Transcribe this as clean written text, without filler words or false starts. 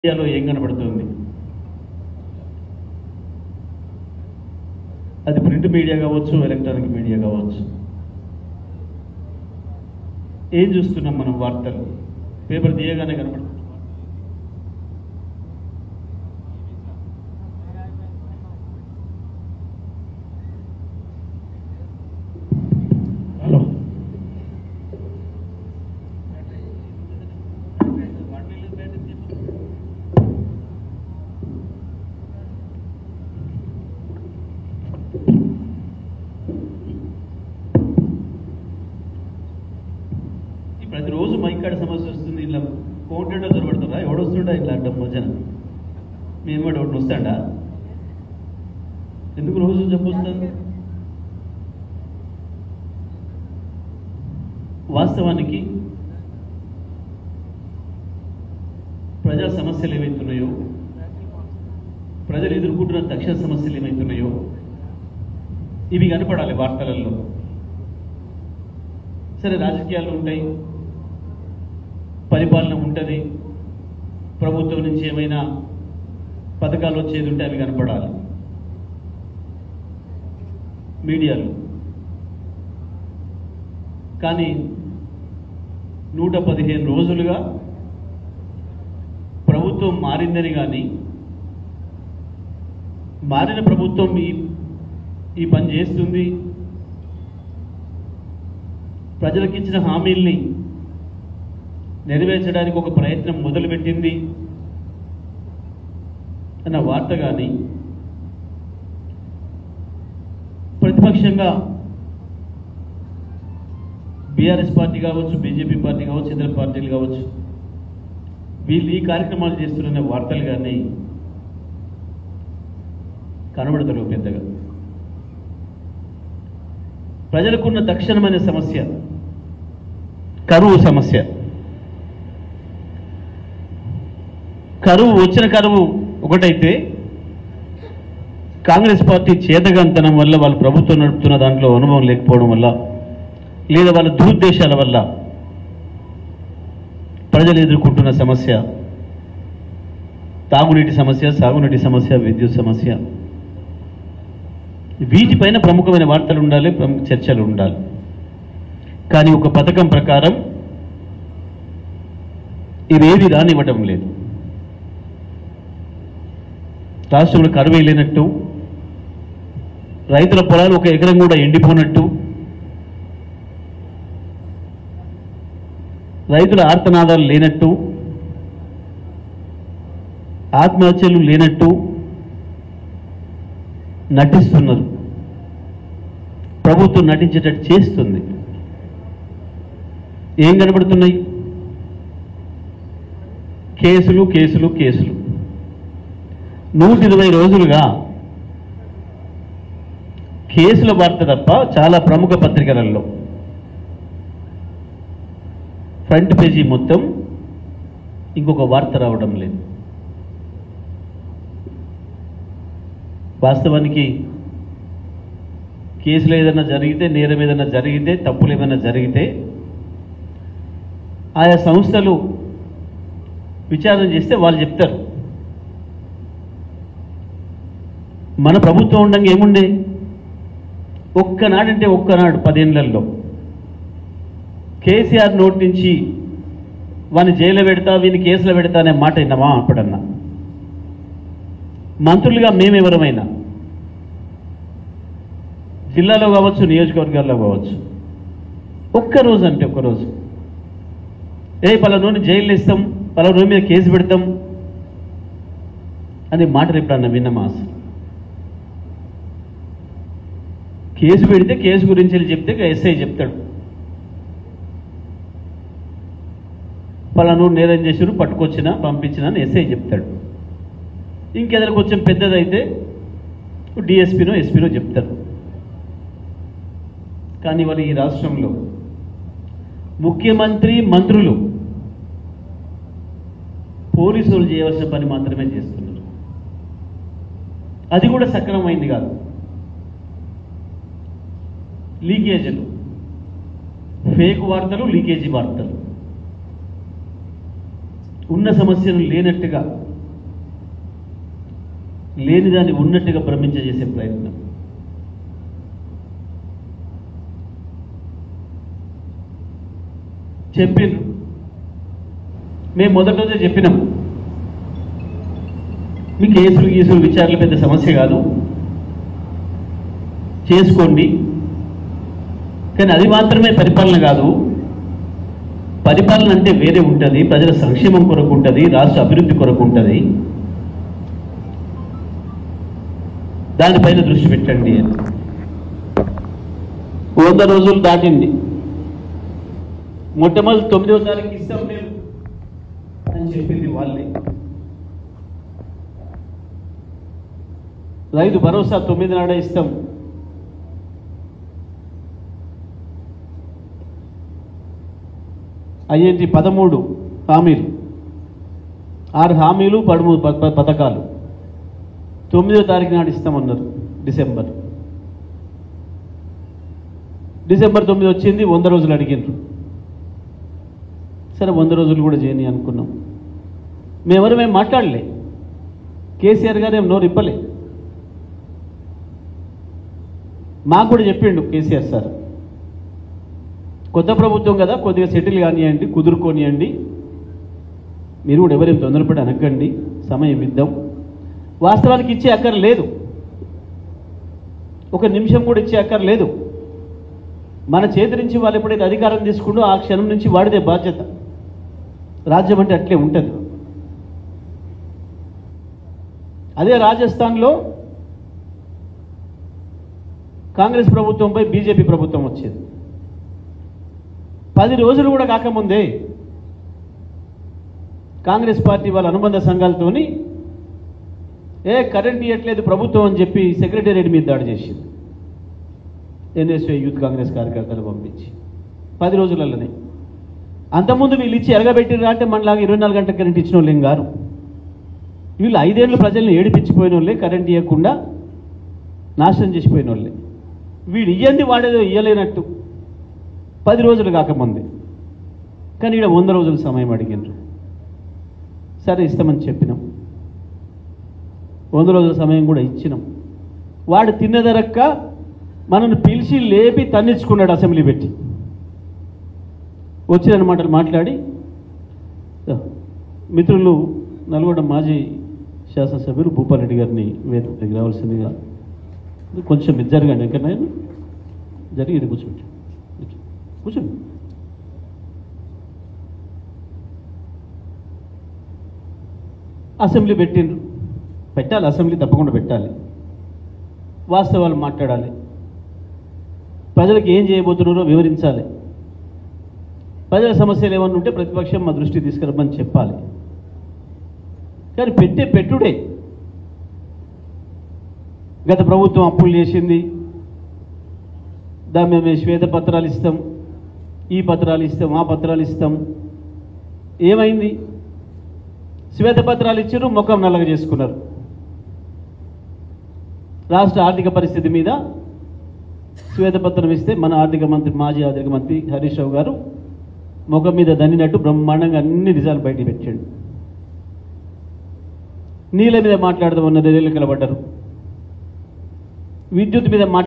మీడియాలో ఏం కనబడుతుంది? అది ప్రింట్ మీడియా కావచ్చు, ఎలక్ట్రానిక్ మీడియా కావచ్చు. ఏం చూస్తున్నాం మనం? వార్తలు పేపర్ తీయగానే కనబడుతుంది. హలో, ప్రతిరోజు మైకాడ సమస్య వస్తుంది. ఇలా కోటెండో దొరబడుతుందా? ఎవడొస్తుండా ఇట్లా అడ్డం మధ్యన? మేము కూడా ఒకటి వస్తాడా? ఎందుకు రోజు చెప్పొస్తాను? వాస్తవానికి ప్రజా సమస్యలు ఏవైతున్నాయో, ప్రజలు ఎదుర్కొంటున్న తక్షణ సమస్యలు ఏమైతున్నాయో ఇవి కనపడాలి వార్తలలో. సరే, రాజకీయాలు ఉంటాయి, పరిపాలన ఉంటుంది, ప్రభుత్వం నుంచి ఏమైనా పథకాలు వచ్చేది ఉంటే అవి కనపడాలి. మీడియాలు కానీ 115 రోజులుగా ప్రభుత్వం మారిందని కానీ, మారిన ప్రభుత్వం ఈ పని చేస్తుంది, ప్రజలకు ఇచ్చిన హామీల్ని నెరవేర్చడానికి ఒక ప్రయత్నం మొదలుపెట్టింది అన్న వార్త కానీ, ప్రతిపక్షంగా బీఆర్ఎస్ పార్టీ కావచ్చు, బీజేపీ పార్టీ కావచ్చు, ఇతర పార్టీలు కావచ్చు, వీళ్ళు ఈ కార్యక్రమాలు చేస్తున్న వార్తలు కానీ కనబడతారు పెద్దగా. ప్రజలకున్న తక్షణమైన సమస్య కరువు సమస్య. కరువు వచ్చిన కరువు ఒకటైతే, కాంగ్రెస్ పార్టీ చేతగంతనం వల్ల, వాళ్ళు ప్రభుత్వం నడుపుతున్న దాంట్లో అనుభవం లేకపోవడం వల్ల, లేదా వాళ్ళ దురుద్దేశాల వల్ల ప్రజలు ఎదుర్కొంటున్న సమస్య తాగునీటి సమస్య, సాగునీటి సమస్య, విద్యుత్ సమస్య. వీటిపైన ప్రముఖమైన వార్తలు ఉండాలి, ప్రముఖ చర్చలు ఉండాలి. కానీ ఒక పథకం ప్రకారం ఇవేవి రానివ్వటం లేదు. రాష్ట్రంలో కరువు లేనట్టు, రైతుల పొలాలు ఒక ఎకరం కూడా ఎండిపోనట్టు, రైతుల ఆర్తనాదాలు లేనట్టు, ఆత్మహత్యలు లేనట్టు నటిస్తున్నారు. ప్రభుత్వం నటించేటట్టు చేస్తుంది. ఏం కనబడుతున్నాయి? కేసులు కేసులు కేసులు. 120 రోజులుగా కేసుల వార్త తప్ప చాలా ప్రముఖ పత్రికలలో ఫ్రంట్ పేజీ మొత్తం ఇంకొక వార్త రావడం లేదు. వాస్తవానికి కేసులు ఏదైనా జరిగితే, నేరం ఏదైనా జరిగితే, తప్పులు ఏమైనా జరిగితే ఆయా సంస్థలు విచారణ చేస్తే వాళ్ళు చెప్తారు. మన ప్రభుత్వం ఉండగా ఏముండే? ఒక్కనాడంటే ఒక్కనాడు 10 ఏళ్లలో కేసీఆర్ నోటి నుంచి వాని జైలు పెడతా, వీని కేసులో పెడతా అనే మాట విన్నామా? అప్పుడన్నా మంత్రులుగా మేమెవరమైనా, జిల్లాలో కావచ్చు, నియోజకవర్గాల్లో కావచ్చు, ఒక్కరోజు అంటే ఒక్కరోజు పలానోని జైలు ఇస్తాం, పలానోని మీద కేసు పెడతాం అనే మాటలు ఎప్పుడన్నా విన్నామా? అసలు కేసు పెడితే కేసు గురించి చెప్తే ఎస్ఐ చెప్తాడు, పలానోని నేరం చేసారు, పట్టుకొచ్చినా పంపించినా అని ఎస్ఐ చెప్తాడు. ఇంకేదైనా కొంచెం పెద్దదైతే డిఎస్పీనో ఎస్పీనో చెప్తారు. కానీ వాళ్ళు ఈ రాష్ట్రంలో ముఖ్యమంత్రి, మంత్రులు, పోలీసులు చేయవలసిన పని మాత్రమే చేస్తున్నారు. అది కూడా సక్రమమైంది కాదు. లీకేజీలు, ఫేక్ వార్తలు, లీకేజీ వార్తలు, ఉన్న సమస్యను లేనట్టుగా లేనిదాన్ని ఉన్నట్టుగా భ్రమించేసే ప్రయత్నం. చెప్పిండ్రు, మేము మొదటి రోజే చెప్పినాం, మీ కేసులు గీసులు విచారణలు పెద్ద సమస్య కాదు, చేసుకోండి. కానీ అది మాత్రమే పరిపాలన కాదు. పరిపాలన అంటే వేరే ఉంటుంది, ప్రజల సంక్షేమం కొరకు ఉంటుంది, రాష్ట్ర అభివృద్ధి కొరకు ఉంటుంది. దానిపైన దృష్టి పెట్టండి అని. 100 రోజులు దాటింది. మొట్టమొదటి 9వ తారీఖు ఇస్తాం మేము అని చెప్పింది వాళ్ళే. రైతు భరోసా 9 నాడే ఇస్తాం. ఐఎన్టీ 13 హామీలు, 6 హామీలు 13 పథకాలు 9వ తారీఖు నాడు ఇస్తామన్నారు. డిసెంబర్ 9 వచ్చింది. 100 రోజులు అడిగినారు. సరే 100 రోజులు కూడా చేయని అనుకున్నాం. మేము మాట్లాడలే. కేసీఆర్ గారు ఏం నోరు ఇప్పలే. మాకు కూడా చెప్పిండు కేసీఆర్ సార్, కొత్త ప్రభుత్వం కదా, కొద్దిగా సెటిల్ కానివ్వండి, కుదురుకోనియండి, మీరు కూడా ఎవరేం తొందరపడి అనకండి, సమయం ఇద్దాం. వాస్తవానికి ఇచ్చే అక్కర లేదు, ఒక నిమిషం కూడా ఇచ్చే అక్కర లేదు. మన చేతి నుంచి వాళ్ళు ఎప్పుడైతే అధికారం తీసుకుంటూ ఆ క్షణం నుంచి వాడిదే బాధ్యత. రాజ్యం అంటే అట్లే ఉంటుంది. అదే రాజస్థాన్లో కాంగ్రెస్ ప్రభుత్వంపై బీజేపీ ప్రభుత్వం వచ్చేది. 10 రోజులు కూడా కాకముందే కాంగ్రెస్ పార్టీ వాళ్ళ అనుబంధ సంఘాలతోని కరెంట్ ఇవ్వట్లేదు ప్రభుత్వం అని చెప్పి సెక్రటేరియట్ మీద దాడి చేసింది. ఎన్ఎస్ఏ యూత్ కాంగ్రెస్ కార్యకర్తలు పంపించి 10 రోజులలోనే. అంతకుముందు వీళ్ళు ఇచ్చి ఎరగబెట్టిరా అంటే మనలాగా 24 గంటల కరెంట్ ఇచ్చిన వాళ్ళు ఏం గారు. వీళ్ళు 5 ఏళ్ళు ప్రజల్ని ఏడిపించిపోయిన వాళ్ళే, కరెంట్ ఇవ్వకుండా నాశనం చేసిపోయిన వాళ్ళే. వీడు ఇయ్యంది వాడేదో ఇయ్యలేనట్టు 10 రోజులు కాకముందే. కానీ ఇక్కడ 100 రోజుల సమయం అడిగినారు. సరే ఇస్తామని చెప్పినాం. 100 రోజుల సమయం కూడా ఇచ్చినాం. వాడు తిన్నదరక్క మనల్ని పిలిచి లేపి తన్నించుకున్నాడు అసెంబ్లీ పెట్టి. వచ్చిన మాటలు మాట్లాడి, మిత్రులు నల్గొండ మాజీ శాసనసభ్యులు భూపాలరెడ్డి గారిని వేదికకి రావాల్సిందిగా కొంచెం జరగండి. ఎక్కడైనా జరిగి ఇది కూర్చోండి. అసెంబ్లీ పెట్టాలి, అసెంబ్లీ తప్పకుండా పెట్టాలి. వాస్తవాలు మాట్లాడాలి, ప్రజలకు ఏం చేయబోతున్నారో వివరించాలి. ప్రజల సమస్యలు ఏమన్నా ఉంటే ప్రతిపక్షం మా దృష్టి తీసుకురమ్మని చెప్పాలి. కానీ పెట్టుడే. గత ప్రభుత్వం అప్పులు చేసింది, దాన్ని మేము శ్వేతపత్రాలు ఇస్తాం, ఈ పత్రాలు ఇస్తాం, ఆ పత్రాలు ఇస్తాం. ఏమైంది? శ్వేతపత్రాలు ఇచ్చారు, ముఖం నల్లగా చేసుకున్నారు. రాష్ట్ర ఆర్థిక పరిస్థితి మీద శ్వేతపత్రం ఇస్తే మన మాజీ ఆర్థిక మంత్రి హరీష్ రావు గారు ముఖం మీద దన్నినట్టు బ్రహ్మాండంగా అన్ని నిజాలు బయట పెట్టాడు. నీళ్ళ మీద మాట్లాడదామన్న రైలు కలబడ్డారు, విద్యుత్ మీద